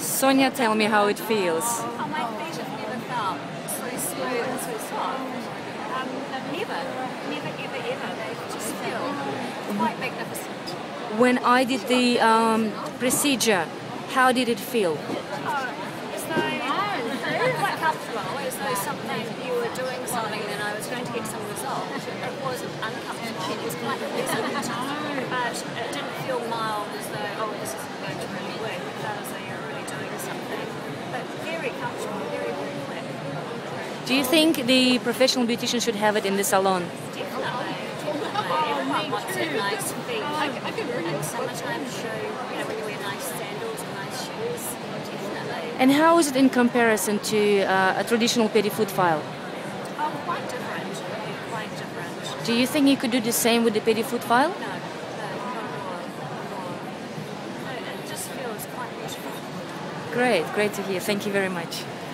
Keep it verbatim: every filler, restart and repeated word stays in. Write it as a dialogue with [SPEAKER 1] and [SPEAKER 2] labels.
[SPEAKER 1] Sonia, tell me how it feels.
[SPEAKER 2] Oh, my feet have never felt so smooth and so soft. Um, never, never, ever, ever. They just feel quite magnificent.
[SPEAKER 1] When I did the um, procedure, how did it feel?
[SPEAKER 2] Oh, as though quite comfortable, as though something you were doing something and I was going to get some result. It wasn't uncomfortable. It was quite pleasant, but it didn't feel mild as though oh this isn't going to really work. It felt as though you're really doing something, but very comfortable, very very quick.
[SPEAKER 1] Do you think the professional beautician should have it in the salon?
[SPEAKER 2] Definitely, definitely. Everyone wants a nice feet, and summertime shoe. You know when you wear nice sandals and nice shoes. Definitely.
[SPEAKER 1] And how is it in comparison to uh, a traditional pedifoot file?
[SPEAKER 2] Oh, quite different. Quite different.
[SPEAKER 1] Do you think you could do the same with the pedifoot file?
[SPEAKER 2] No, no, not at all. No, it just feels quite beautiful.
[SPEAKER 1] Great, great to hear. Thank you very much.